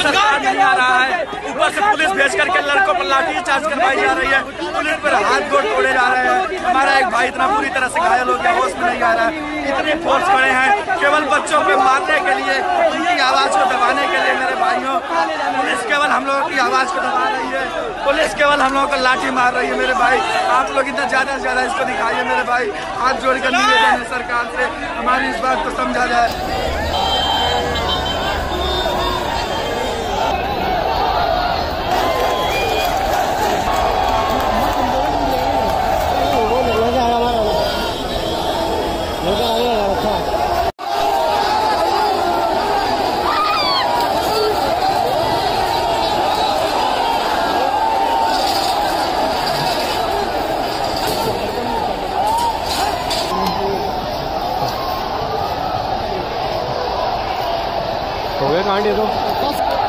सरकार नहीं आ रहा है, ऊपर से पुलिस भेज करके लड़कों पर लाठी चार्ज करवाई जा रही है, पुलिस पर हाथ गोड़ तोड़े जा रहे हैं। हमारा एक भाई इतना बुरी तरह से घायल हो गया, होश में नहीं आ रहा है। इतने फोर्स खड़े हैं केवल बच्चों को मारने के लिए, उनकी आवाज को दबाने के लिए। मेरे भाइयों, पुलिस केवल हम लोगों की आवाज को दबा रही है, पुलिस केवल हम लोगों को लाठी मार रही है। मेरे भाई, आप लोग इतना ज्यादा से ज्यादा इसको दिखाइए। मेरे भाई, हाथ जोड़कर निवेदन है सरकार से, हमारी इस बात को समझा जाए। हो गया कांड ये तो।